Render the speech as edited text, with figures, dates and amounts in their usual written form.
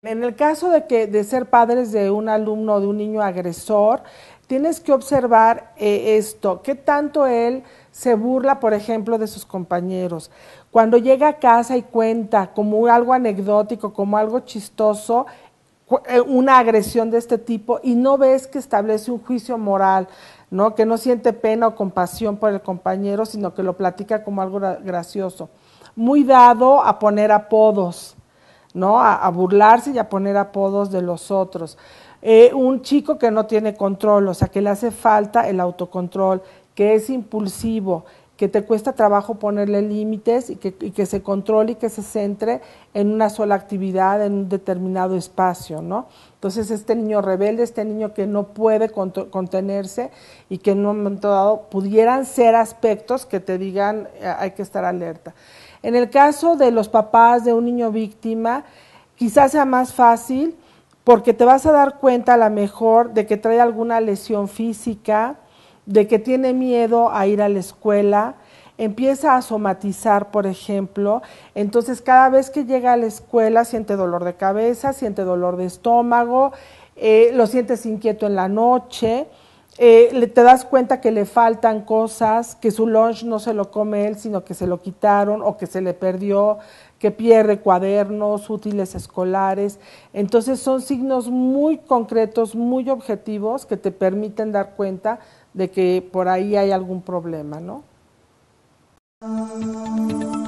En el caso de ser padres de un alumno o de un niño agresor, tienes que observar esto, qué tanto él se burla, por ejemplo, de sus compañeros. Cuando llega a casa y cuenta como algo anecdótico, como algo chistoso, una agresión de este tipo y no ves que establece un juicio moral, ¿no? Que no siente pena o compasión por el compañero, sino que lo platica como algo gracioso. Muy dado a poner apodos, ¿no? A burlarse y a poner apodos de los otros. Un chico que no tiene control, o sea, que le hace falta el autocontrol, que es impulsivo, que te cuesta trabajo ponerle límites y que se controle y que se centre en una sola actividad, en un determinado espacio, ¿no? Entonces, este niño rebelde, este niño que no puede contenerse y que en un momento dado pudieran ser aspectos que te digan hay que estar alerta. En el caso de los papás de un niño víctima, quizás sea más fácil porque te vas a dar cuenta a lo mejor de que trae alguna lesión física, de que tiene miedo a ir a la escuela, empieza a somatizar, por ejemplo, entonces cada vez que llega a la escuela siente dolor de cabeza, siente dolor de estómago, lo sientes inquieto en la noche, te das cuenta que le faltan cosas, que su lunch no se lo come él, sino que se lo quitaron o que se le perdió, que pierde cuadernos, útiles escolares. Entonces son signos muy concretos, muy objetivos que te permiten dar cuenta de que por ahí hay algún problema, ¿no?